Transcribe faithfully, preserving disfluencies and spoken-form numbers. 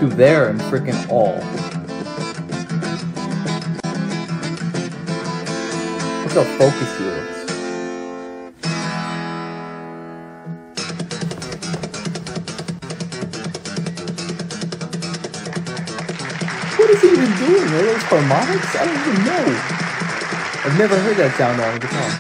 to there and freaking all. Look how focused he looks. What is he even doing? Are those harmonics? I don't even know. I've never heard that sound on a guitar.